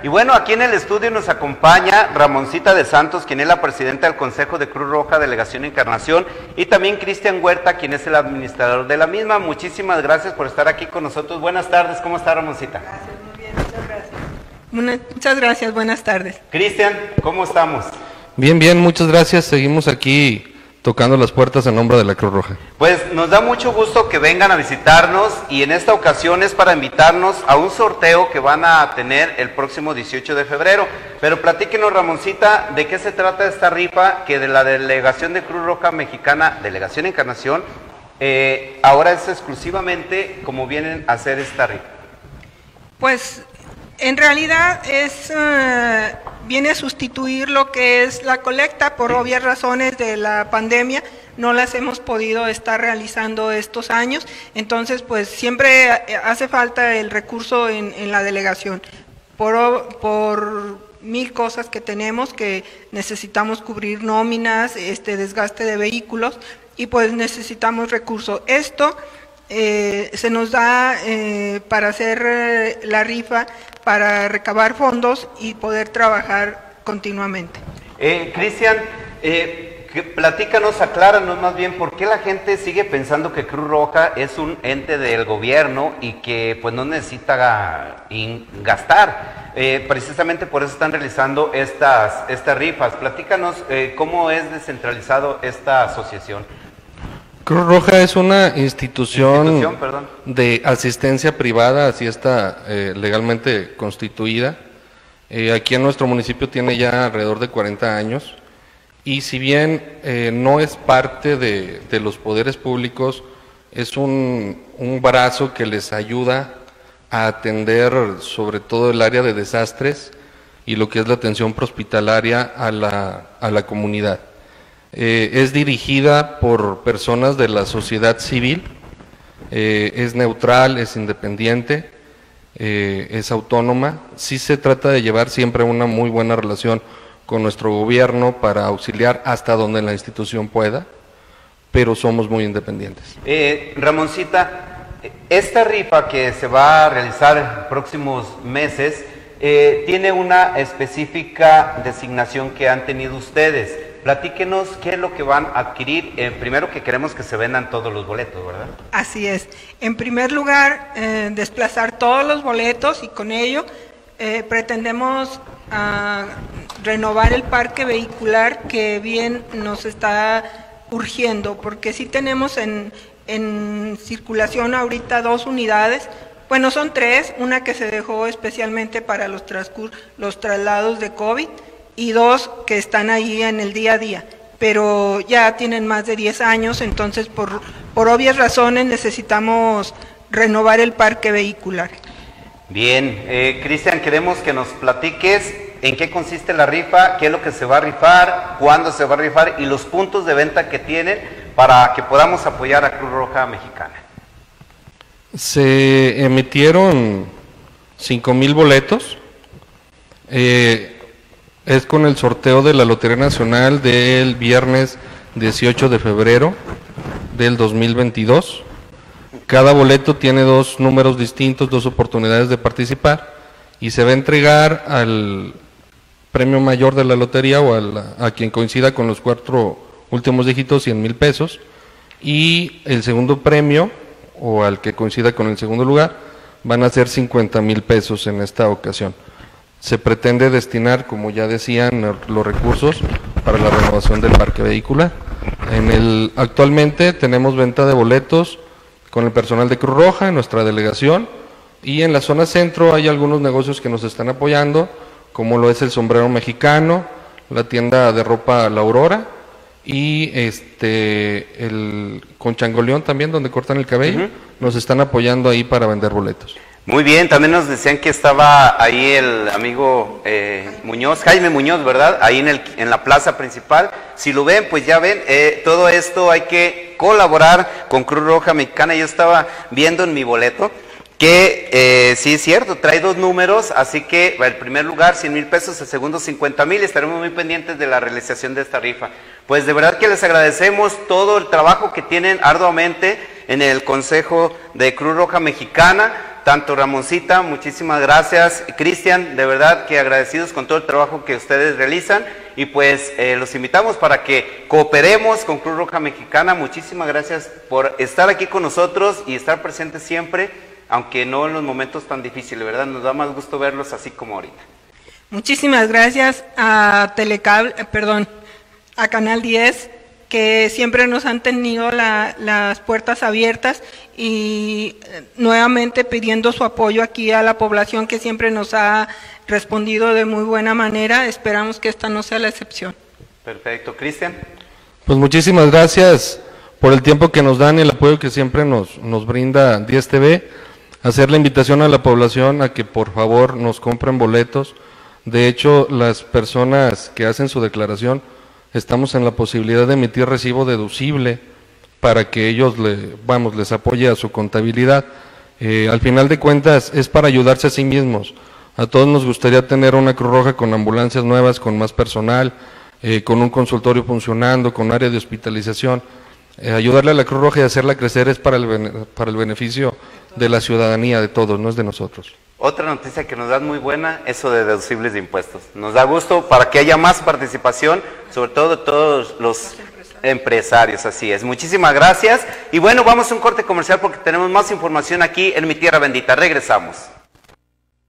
Y bueno, aquí en el estudio nos acompaña Ramoncita de Santos, quien es la presidenta del Consejo de Cruz Roja Delegación Encarnación, y también Cristian Huerta, quien es el administrador de la misma. Muchísimas gracias por estar aquí con nosotros. Buenas tardes, ¿cómo está, Ramoncita? Gracias, muy bien, muchas gracias. Muchas gracias, buenas tardes. Cristian, ¿cómo estamos? Bien, bien, muchas gracias. Seguimos aquí tocando las puertas en nombre de la Cruz Roja. Pues nos da mucho gusto que vengan a visitarnos, y en esta ocasión es para invitarnos a un sorteo que van a tener el próximo 18 de febrero. Pero platíquenos, Ramoncita, de qué se trata esta rifa que de la Delegación de Cruz Roja Mexicana, Delegación Encarnación, ahora es exclusivamente como vienen a hacer esta rifa. Pues en realidad viene a sustituir lo que es la colecta. Por obvias razones de la pandemia no las hemos podido estar realizando estos años, entonces pues siempre hace falta el recurso en la delegación por mil cosas que tenemos, que necesitamos cubrir nóminas, desgaste de vehículos, y pues necesitamos recursos. Esto se nos da para hacer la rifa, para recabar fondos y poder trabajar continuamente. Cristian, platícanos, acláranos más bien por qué la gente sigue pensando que Cruz Roja es un ente del gobierno y que pues no necesita gastar. Precisamente por eso están realizando estas rifas. Platícanos cómo es descentralizado esta asociación. Cruz Roja es una institución de asistencia privada, así está legalmente constituida. Aquí en nuestro municipio tiene ya alrededor de 40 años, y si bien no es parte de los poderes públicos, es un brazo que les ayuda a atender sobre todo el área de desastres y lo que es la atención prehospitalaria a la comunidad. Es dirigida por personas de la sociedad civil, es neutral, es independiente, es autónoma. Sí se trata de llevar siempre una muy buena relación con nuestro gobierno para auxiliar hasta donde la institución pueda, pero somos muy independientes. Ramoncita, esta rifa que se va a realizar en próximos meses tiene una específica designación que han tenido ustedes. Platíquenos qué es lo que van a adquirir. Primero, que queremos que se vendan todos los boletos, ¿verdad? Así es. En primer lugar, desplazar todos los boletos, y con ello pretendemos renovar el parque vehicular, que bien nos está urgiendo, porque sí tenemos en circulación ahorita 2 unidades. Bueno, son 3, una que se dejó especialmente para los traslados de COVID, y 2 que están ahí en el día a día, pero ya tienen más de 10 años, entonces por obvias razones necesitamos renovar el parque vehicular. Bien, Cristian, queremos que nos platiques en qué consiste la rifa, qué es lo que se va a rifar, cuándo se va a rifar y los puntos de venta que tienen para que podamos apoyar a Cruz Roja Mexicana. Se emitieron 5,000 boletos. Es con el sorteo de la Lotería Nacional del viernes 18 de febrero del 2022. Cada boleto tiene 2 números distintos, 2 oportunidades de participar, y se va a entregar al premio mayor de la lotería o a quien coincida con los 4 últimos dígitos, 100,000 pesos, y el segundo premio o al que coincida con el segundo lugar van a ser 50,000 pesos en esta ocasión. Se pretende destinar, como ya decían, los recursos para la renovación del parque vehicular. Actualmente tenemos venta de boletos con el personal de Cruz Roja en nuestra delegación, y en la zona centro hay algunos negocios que nos están apoyando, como lo es el Sombrero Mexicano, la tienda de ropa La Aurora, y el Conchangoleón también, donde cortan el cabello. Nos están apoyando ahí para vender boletos. Muy bien, también nos decían que estaba ahí el amigo Muñoz, Jaime Muñoz, ¿verdad? Ahí en la plaza principal. Si lo ven, pues ya ven, todo esto hay que colaborar con Cruz Roja Mexicana. Yo estaba viendo en mi boleto que sí es cierto, trae 2 números, así que el primer lugar 100,000 pesos, el segundo 50,000, estaremos muy pendientes de la realización de esta rifa. Pues de verdad que les agradecemos todo el trabajo que tienen arduamente en el Consejo de Cruz Roja Mexicana, tanto Ramoncita, muchísimas gracias, Cristian, de verdad que agradecidos con todo el trabajo que ustedes realizan, y pues los invitamos para que cooperemos con Cruz Roja Mexicana. Muchísimas gracias por estar aquí con nosotros y estar presentes siempre, aunque no en los momentos tan difíciles, ¿verdad? Nos da más gusto verlos así como ahorita. Muchísimas gracias a a Canal 10, que siempre nos han tenido las puertas abiertas, y nuevamente pidiendo su apoyo aquí a la población, que siempre nos ha respondido de muy buena manera. Esperamos que esta no sea la excepción. Perfecto. Cristian. Pues muchísimas gracias por el tiempo que nos dan y el apoyo que siempre nos brinda 10 TV. Hacer la invitación a la población a que por favor nos compren boletos. De hecho, las personas que hacen su declaración, estamos en la posibilidad de emitir recibo deducible para que ellos les apoye a su contabilidad. Al final de cuentas es para ayudarse a sí mismos. A todos nos gustaría tener una Cruz Roja con ambulancias nuevas, con más personal, con un consultorio funcionando, con área de hospitalización. Ayudarle a la Cruz Roja y hacerla crecer es para el beneficio de la ciudadanía, de todos, no es de nosotros. Otra noticia que nos da muy buena, eso de deducibles de impuestos. Nos da gusto para que haya más participación, sobre todo de todos los empresarios, así es. Muchísimas gracias. Y bueno, vamos a un corte comercial porque tenemos más información aquí en Mi Tierra Bendita. Regresamos.